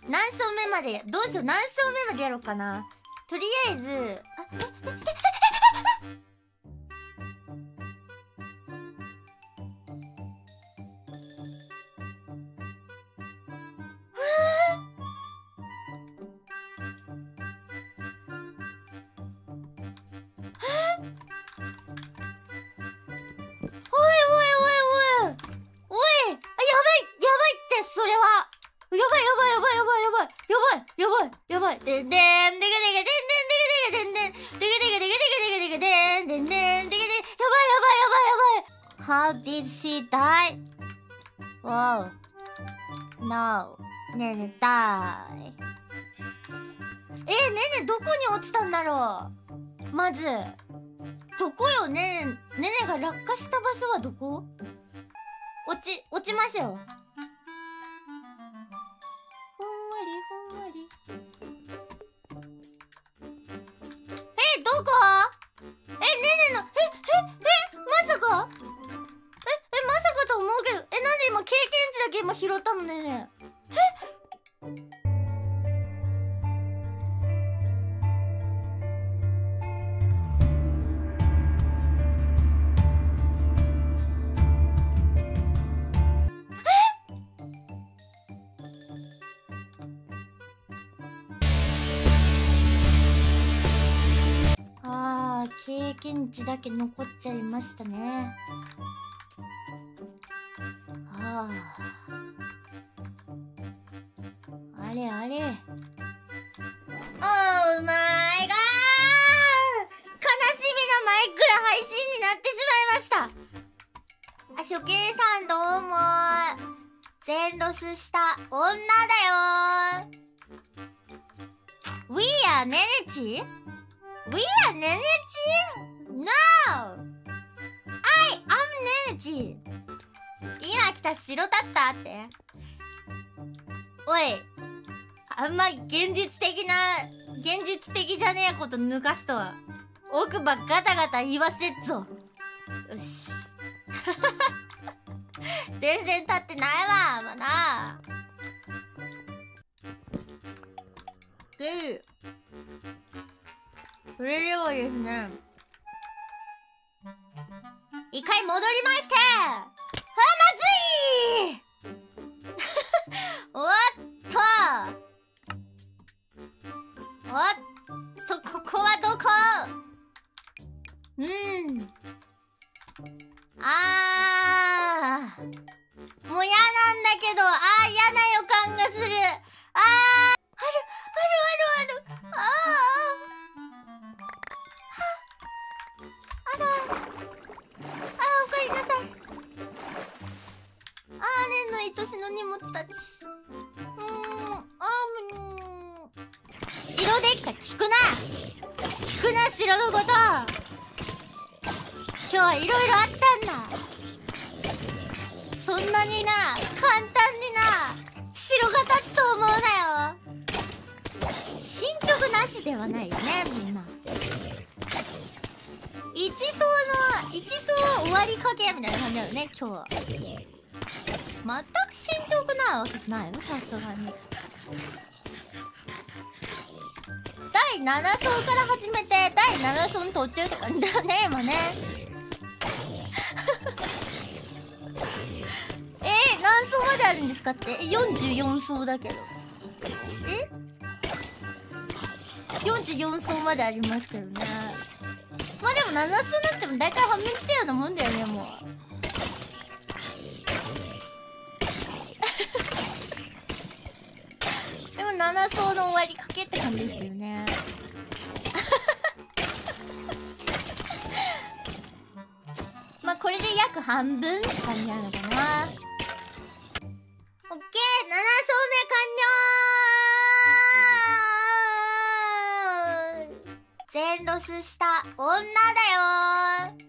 何層目まで、どうしよう、何層目までやろうかな。とりあえず、やばい。でんでん、でげでげ、でんでんでげでげでんでん、でげでげでげでげでげでげでん、でんでん、でげで、やばい。How did she die? Wow. No. ねね、die. ねね、どこに落ちたんだろう。まず、どこよ、ねねが落下した場所はどこ？落ちましたよ。ふんわり。どこ？ねねの、まさか？まさかと思うけど、なんで今経験値だけ今拾ったのね。経験値だけ残っちゃいましたね。あれ。Oh my god！ 悲しみのマイクラ配信になってしまいました。初見さんどうも。全ロスした女だよ。We are ねねち？ We are ねねち？ No! I am ねねち。今来た白だったって。おい、あんま現実的じゃねえこと抜かすとは。奥歯ガタガタ言わせっぞ。よし。全然立ってないわ、まな。それではですね、一回戻りまして、まずいおっと、ここはどこ？もう嫌なんだけど、嫌な予感がする。ある。おかえりなさい。ねんの愛しの荷物たち。城できた。聞くな城のこと。今日はいろいろあったんだ。そんなにな簡単にな城が立つと思うなよ。進捗なしではないよね、みんな。一層終わりかけみたいな感じだよね、今日は。全く進捗ないわけじゃないよ、さすがに。第7層から始めて第7層の途中って感じだよね、今ね。何層まであるんですかって。44層だけど。44層までありますけどね。まあでも7層になっても大体半分来たようなもんだよね、もう。でも7層の終わりかけって感じですけどね。まあこれで約半分って感じなのかな。オッケー、7層目完了。全ロスした女だよー。